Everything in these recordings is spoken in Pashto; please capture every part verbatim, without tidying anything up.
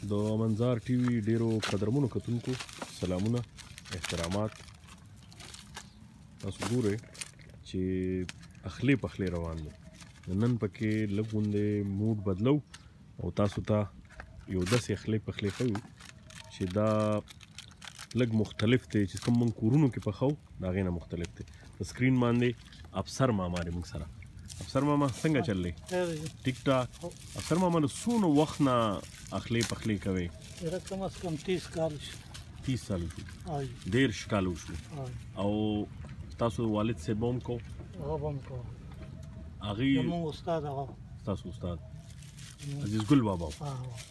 د منظار ټي وي ډیرو قدرمنو کتونکو سلامونه احترامات. تاسو ګورئ چې اخلي پخلي روان دی. نن پکې لږ غوندې موډ بدلو او تاسو ته یو داسې اخلي پخلي ښیو چې دا لږ مختلف دی چې کوم موږ کورونو کې پخو د هغې نه مختلف دی. په سکرین باندې افسر ماما دی موږ سره. افسر ماما څنګه چل دی؟ ټیک ټاک. افسر ماما د څونه وخت نه اخلي پخلي کوئ؟ کم از کم تیس کال شو. تیس سال شو. دېرش کال وشو. او تاسو والد صاحب هم کو؟ هغه هم کو. هغې زموږ استاد هغه ستاسو استاد عزیز ګل بابا و.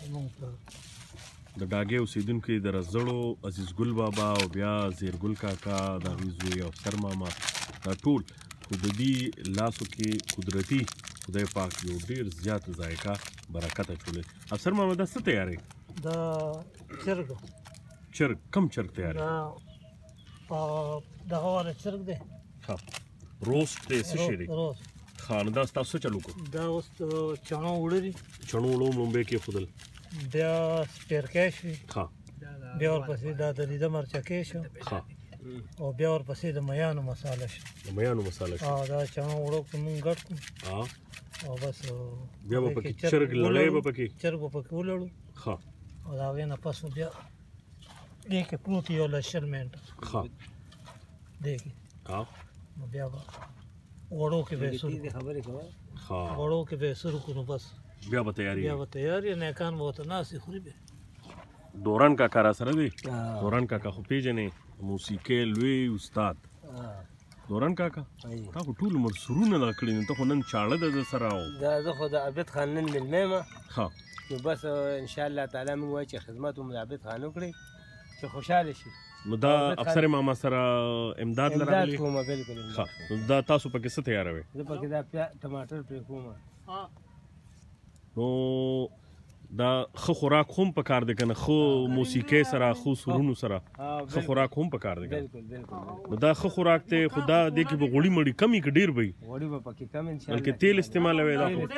د ډاګې اوسېدونکي د رزړو عزیز ګل بابا او بیا زیرګل کاکا د هغې زوی افسر ماما دا ټول خو د دې لاسو کې قدرتي خدای پاک یو ډېر زیات ذایقه برکت اچولی. افسر ماما دا څه تیارې؟ دا چرګ. چرګ کم چرګ تیارې؟ دا دغه والا چرګ دی. ښه روسټ دی څه شی دی؟ روسټ. ښه نو دا ستاسو څه چل وکړو؟ دا اوس چڼو اوړه دي. چڼو اوړه هم لومبۍ کېښودل. بیا سپیرکی شوي. ښه. بیا ورپسې دا د لیده مرچکۍ شو. ښه. او بیا ورپسې د میانو مساله شو. د میانو مساله شو. دا چڼو اوړه کې مونږ ګډ کړو او بس بیا به پکې چرګ لړۍ به پکې چرګ به پکې ولړو. ښه. او د هغې نه پس بیا دې کې پروت یو لس شل منټه. ښه. دې کې نو بیا به غوړو کې به یې سور کړو. غوړو کې به یې سور کړو نو بس بیا به تیاري بیا به تیار یې نیکان به ورته ناست خوري بیا. دوران کاکا را سره دی. دوران کاکا خو پیژنې موسیقۍ لوی استاد. دوران کاکا تا خو ټول عمر سرونه دغه کړي دي، ته خو نن چاړه ده د سره او دا زه خو د عابد خان نن مېلمه یم. ښه. نو بس انشاءالله تعالی موږ وایو چې خدمت مو د عابد خان وکړئ چې خوشحاله شي. نو دا افسر ماما سره امداد لرغلی؟ امداد کومه بالکل. ښه. نو دا تاسو پکې څه تیاروئ؟ زه پکې دا ټماټر پرې کوم. نو دا ښه خوراک هم پکار دی که نه؟ ښه موسیقۍ سره ښه سرونو سره ښه خوراک هم پکار دی که نه؟ بالکل بالکل. نو دا ښه خوراک دی خو دا دې کې به غوړي مړي کم وي که ډېر به وي؟ غوړي به پکې کم انشاءالله. بلکې تیل استعمالوئ؟ دا خو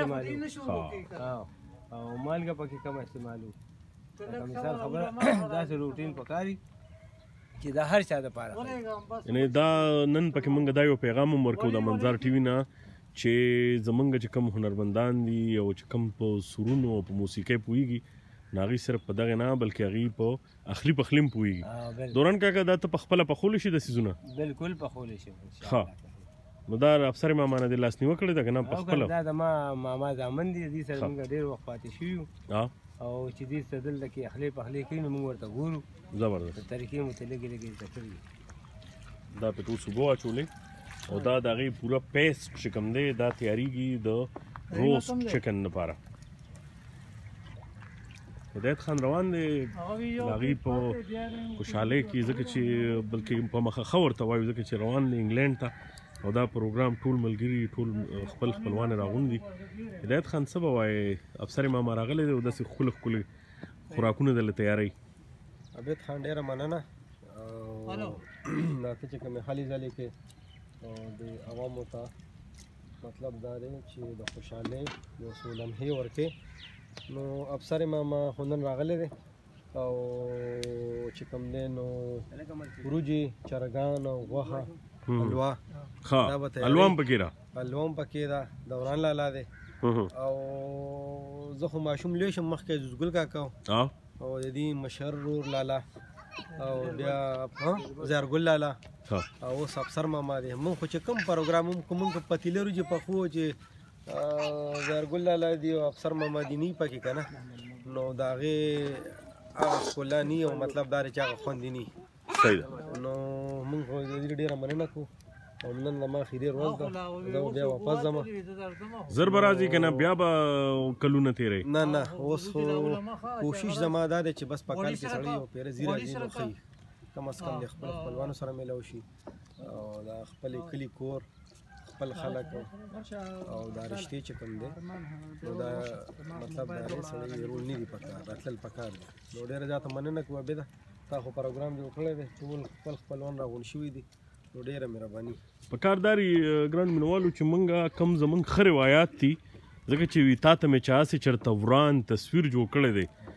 او مالګه پکې کم استعمالو. لکه مثال خبره داسې روټین پکاري چې د هر چا دپاره یعنې دا نن پکې موږ دا یو پیغام هم ورکوو د منظر ټي وي نه چې زمونږ چې کوم هنرمندان دي او چې کوم په سرونو او په موسیقۍ پوهېږي نو هغوی صرف په دغې نه بلکې هغوی په اخلي پخلي هم پوهېږي. دوران کاکا دا ته پخپله پخولی شي دا څیزونه؟ بالکل پخولی شي. ښه. نو دا افسر ماما نه دې لاس نیوه کړې ده که نه پخپله؟ دا د ما ماما زامن دي، دې سره موږ ډېر وخت پاتې شوي یو او چې دې سره دلته کې اخلي پخلي کوي نو موږ ورته ګورو. زبردست. د طریقې مو ته لږې لږې زده کړي. دا په ټول صوبو اچولی او دا د هغې پوره پیسټ چې کوم دی دا تیارېږي د روسټ چکن لپاره. هدایت خان روان دی د هغې په خوشحالۍ کې ځکه چې بلکې په مخه ښه ورته وایو ځکه چې روان دی انګلینډ ته او دا پروګرام ټول ملګري ټول خپل خپلوان یې راغونډي. هدایت خان څه به وایې؟ افسر ماما راغلی دی او داسې ښکلي ښکلي خوراکونه درله تیاروي. عابد خان ډېره مننه. او دا ته چې کومې هلې ځلې کې او د عوامو ته مطلب دا دی چې د خوشحالۍ یو څو لمحې ورکې. نو افسر ماما خو نن راغلی دی او چې کوم دی نو وریجې چرګان او غوښه حلوا. ښه. حلوا هم پکې ده؟ حلوا هم پکې ده. دوران لالا دی او زه خو ماشوم لوی شم مخکې عزیز ګل کاکا او د دې مشهور ورور لالا او بیا زیارګل لالا او اوس افسر ماما دی. مونږ خو چې کوم پروګرام هم کوم مونږ پتیله وریجې پخو چې زیارګل لالا دی او افسر ماما دی نه پکې که نه نو د هغې هغه ښکلا نی او مطلب دا دی چې هغه خوند نی. صحیح ده. نو مونږ خو د دې ډېره مننه کوو او نن زما اخري ورځ ده زه بیا واپس ځم. زر به راځي که نه بیا به کلونه تېروي؟ نه نه اوس خو کوشش زما دا دی چې بس په کال کې سړی یو پیره ځي راځي نو ښه کم از کم د خپل خپلوانو سره میلاو شي او د خپل کلي کور خپل خلک او دا رشتې چې کوم دی نو دا مطلب دا دی سړی رول نه دي پکار راتلل پکار دی. نو ډېره زیاته مننه کوو عابده تا خو پروګرام جوړ کړی دی ټول خپل خپلوان راغونډ شوي دي نو ډېره مهرباني. په کار دا ګران مینوالو چې موږ کم زموږ ښه روایات دي ځکه چې تا ته مې چا هسې چېرته وران تصویر جوړ کړی دی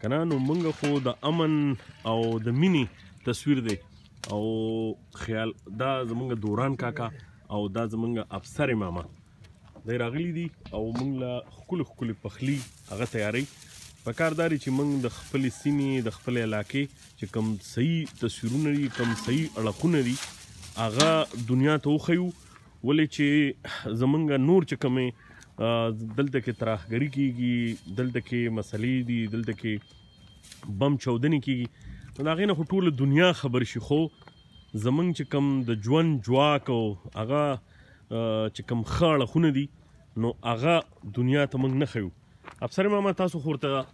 که نه نو موږ خو د امن او د مینې تصویر دی او خیال دا زمونږ دوران کاکا او دا زمونږ افسر ماما دی راغلی دي او موږ له ښکلو ښکلې پخلي هغه تیاری پکار دا چې موږ د خپلې سیمې د خپلې علاقې چې کوم صحیح تصویرونه دي کوم صحیح اړخونه دي هغه دنیا ته وښیو ولې چې زمونږ نور چې کومې دلته کې ترهګري کېږي دلته کې مسلې دي دلته کې بم چاودنې کېږي نو د هغې نه خو ټوله دنیا خبر شي خو زمونږ چې کوم د ژوند جواک او هغه چې کوم ښه اړخونه دي نو هغه دنیا ته موږ نه ښیو افسر ماما تاسو خو ورته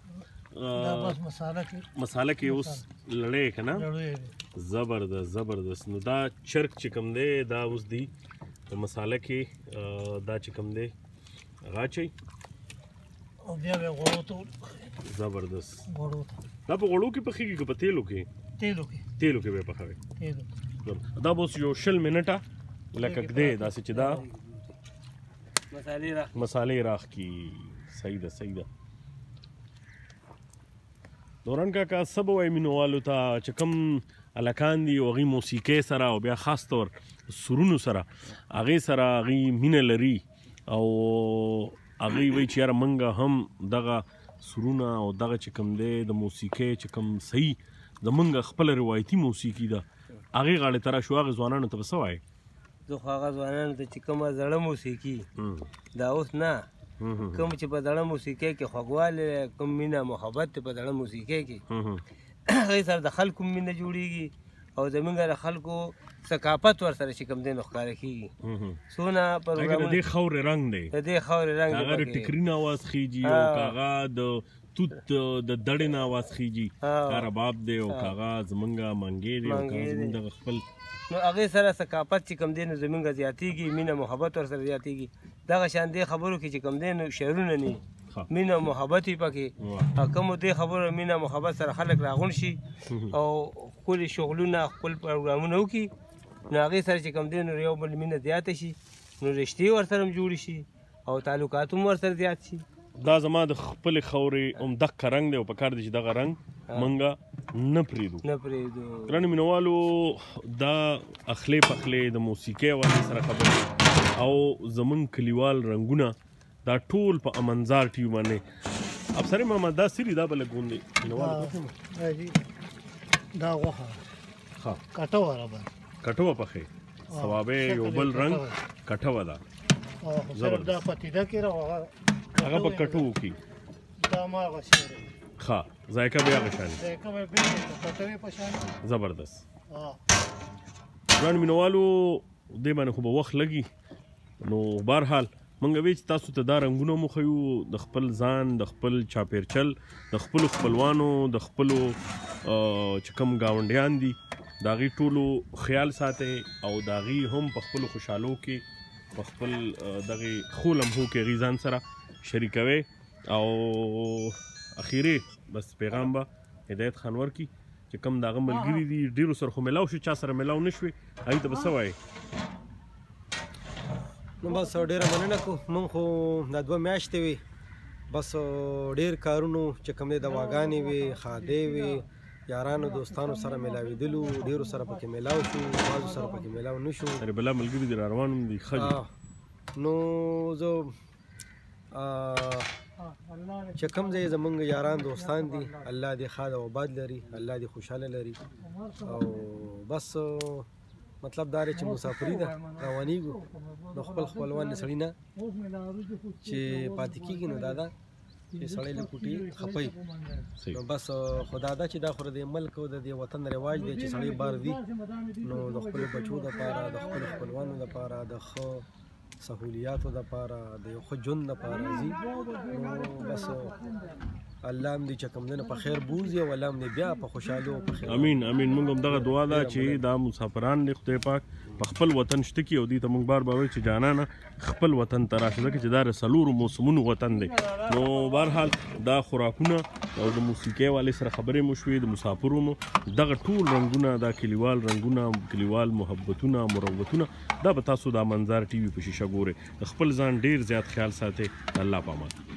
مساله کې اوس لړۍ که نه زبردست زبردست نو دا چرک چې کوم دی دا اوس دی په مساله کې دا چې کوم دی هغه اچوئ او بیا بیا غوړو ته زبردست غوړو ته دا په غوړو کې پخېږي که په تیلو کې تیلو کې تیلو کې به یې پخوئ تیلو دا به اوس یو شل منټه لکه ږدې داسې چې دا مسالې راخکي صحیح ده صحیح ده دوران کاکا څه به وایي مینوالو ته چې کوم هلکان دي او هغوی موسیقۍ سره او بیا خاص طور سرونو سره هغې سره هغوی مینه لري او هغوی وایي چې یاره موږ هم دغه سرونه او دغه چې کوم دی د موسیقۍ چې کوم صحیح زموږ خپله روایتي موسیقي ده هغې غاړې ته راشو هغې ځوانانو ته به څه وایې زه خو هغه ځوانانو ته چې کومه زړه موسیقي دا اوس نه کوم چې په زړه موسیقۍ کې خوږوالی کوم مینه محبت دی په زړه موسیقۍ کې هغې سره د خلکو مینه جوړېږي او زمونږ د خلکو ثقافت ورسره چې کوم دی نو ښکاره کېږي څونه پروګرامونه د دې خاورې رنګ دی د دې خاورې رنګ دی هغه د ټکري نه اواز خیږي او که هغه د توت د دړې نه اواز خیږي که رباب دی او که هغه زمونږ منګې دی او که هغه زمونږ دغه خپل نو هغې سره ثقافت چې کوم دی نو زمونږ زیاتېږي مینه محبت ورسره زیاتېږي دغه شان دې خبرو کې چې کوم دی نو شعرونه نه مینه محبت وي پکې کومو دې خبرو مینه محبت سره خلک راغونډ شي او ښکلي شغلونه خپل پروګرامونه وکړي نو هغې سره چې کوم دی نو یو بل مینه زیاته شي نو رشتې ورسره هم جوړې شي او تعلقات هم ورسره زیات شي دا زما د خپلې خاورې عمدقه رنګ دی او پکار دی چې دغه رنګ موږ نه پرېږدو نه پرېږدو ګرانو مینوالو دا اخلې پخلې د موسیقۍ حوالې سره خبرې او زمونږ کلیوال رنګونه دا ټول په امنزار ټي وي باندې افسر ماما دا سری دا به لږ غوندې مینوالو دا غوښه ښه کټوه رابه کټوه پخې ثوابې یو بل رنګ کټوه ده زبردست دا پتیده کې راوغه هغه به کټو وکړي دا ما هغه شی دی ښه ذایقه به هغه شان ذایقه به بېلې کټوې په شان زبردست ګرانو مینوالو دې باندې خو به وخت لګي نو بهرحال موږ وی چې تاسو ته دا رنګونه مو ښیو د خپل ځان د خپل چاپیرچل د خپلو خپلوانو د خپلو چې کوم ګاونډیان دي د هغوی ټولو خیال ساتئ او د هغوی هم په خپلو خوشحالو کې په خپل دغې ښو لمحو کې هغوی ځان سره شریکوئ او اخیري بس پیغام به هدایت خان ورکړي چې کوم د هغه ملګري دي ډېرو سره خو میلاو شو چا سره میلاو نه شوې هغوی ته به څه وایې نو بس ډېره مننه کوو مونږ خو دا دوه میاشتې وي بس ډېر کارونو چې کوم دی دواګانې وي خادې وي یارانو دوستانو سره میلاوېدلو ډېرو سره پکې میلاو شو بعضو سره پکې میلاو نه شو ارې بلا ملګري دي را روان هم دي ښه دي نو زه چې کوم ځای زمونږ یاران دوستان دي الله دې ښاد او آباد لري الله دې خوشحاله لري او بس مطلب دا دی چې مسافري ده روانېږو نو خپل خپلوان د سړي نه چې پاتې کېږي نو دا ده چې سړی له کوټې خپوي نو بس خو دا ده چې دا خو د ملک او د دې وطن رواج دی چې سړی بار وي نو د خپلو بچو دپاره د خپلو خپلوانو دپاره د ښه سهولیاتو دپاره د یو ښه ژوند دپاره ځي نو بس الله هم دې چې کوم دی نه په خیر بوځي او الله هم دې بیا په خوشحالي او په خیر امین امین موږ هم دغه دعا ده چې دا مسافران دي خدای پاک په خپل وطن شته کړي او دې ته موږ بار بار وایو چې جانانه خپل وطن ته راشه ځکه چې دا د څلورو موسمونو وطن دی نو بهرحال دا خوراکونه او د موسیقۍ والې سره خبرې مو شوې د مسافرو مو دغه ټول رنګونه دا کلیوال رنګونه کلیوال محبتونه مروتونه دا به تاسو د منظر ټي وي په شیشه ګورئ د خپل ځان ډېر زیات خیال ساتئ الله پامان